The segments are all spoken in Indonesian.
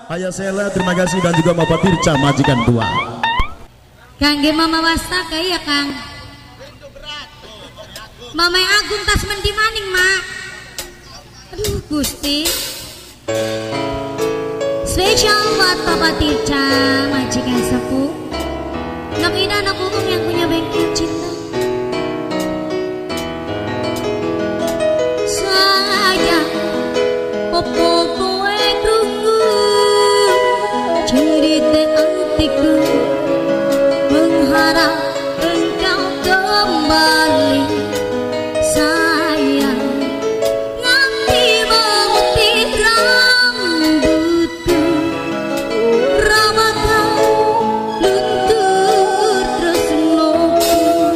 Ayah Sela, terima kasih, dan juga Bapak Tirca majikan tua. Kangge Mama Wastaka ya Kang. Mama Agung tas mendi maning mak. Aduh Gusti. Spesial buat Bapak Tirca majikan sepuh. Nak ina anak umum yang punya bengkel cinta. Sayang popo kowe krungu cerita hatiku, mengharap engkau kembali. Sayang nganti memutih rambutku, rambut kau luntur terus ngoku.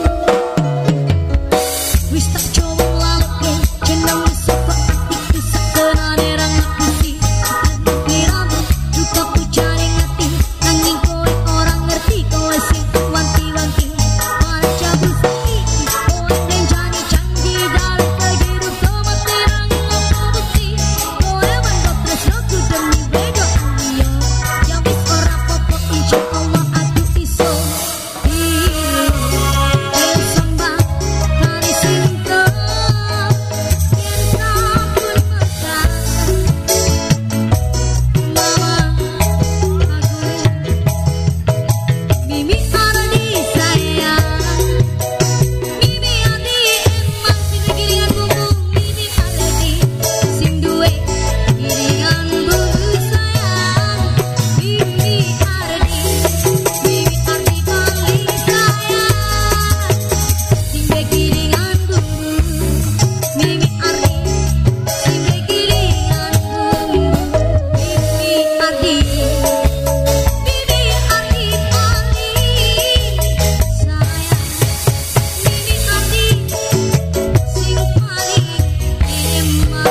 Wis tak coba lagi jeneng sapa atiku sakenane rang akusi. Miramu duka pucane ngati, nanging kowe ora ngerti, kowe sing wanti-wanti. Waca bukti kowe menjani janji dalam kehidup kemetirang bukti. Kowe mendok tresnoku demi bedo iya. Yang wis ora apa-apa insya Allah aku iso. Sembah kali sinta yen sampun mekar. Mama Mimi Ardi sayang, Mimi Ardi emang sing giringan bumbu. Mimi Ardi sing duwe giringan bumbu sayang. Mimi Ardi paling sayang, sing duwe giringan bumbu. Mimi Ardi sing duwe giringan bumbu. Mimi Ardi paling sayang. Mimi Ardi sing paling emang.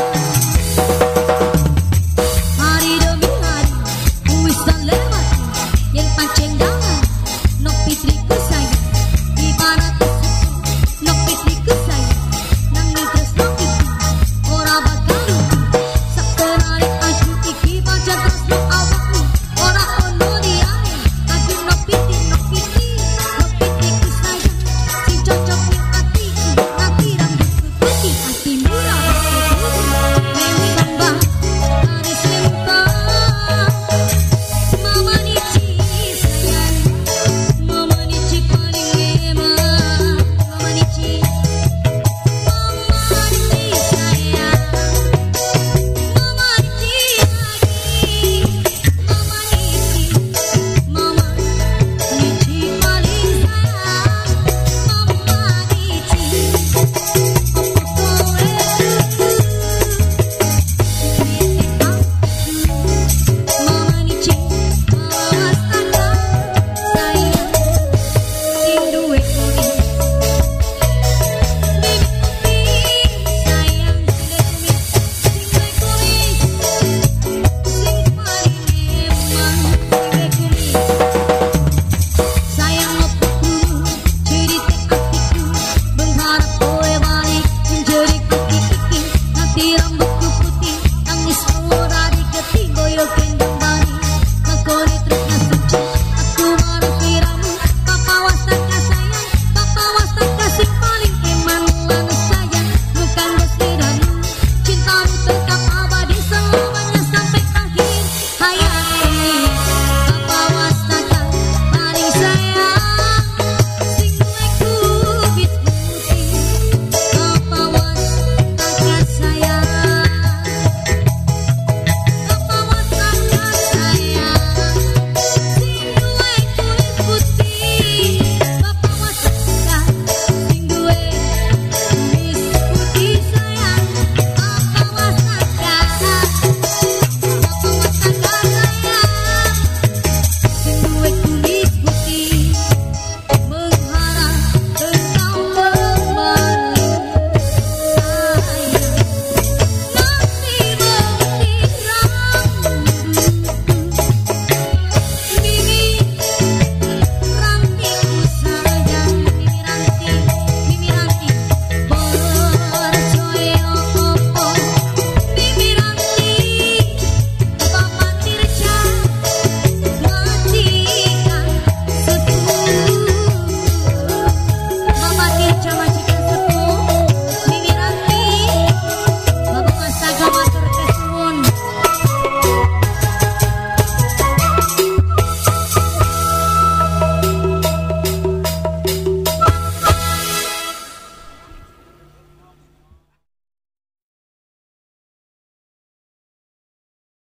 Hari demi hari wis tak lewat, yen pancen dangan nok fitriku sayang. Ibarat nok fitriku sayang, nanging tresno iki ora bakal luntur. Sakenane aku iki pancen tresno awakmu, ora ono liyane. Aku nok fitriku sayang, sing cocok ning atiku. Nanti rambutku putih, atimu rambutku putih. Sembah kali sinta Mama Nici sayang, Mama Nici paling emang. Mama Nici sayang, Mama Nici lagi. Mama Nici paling sayang. Mama Nici opo kowe Mama Nici Wastaka sayang, sing duwe kuwi. Mimi sayang, sing duwe kuwi. Sing paling emang sing duwe kuwi. Sayang opo dulu cerita hatiku, mengharap kowe balik menjadi kuki iki. Nanti rambutku putih, nangis ora diketi goyo kendang.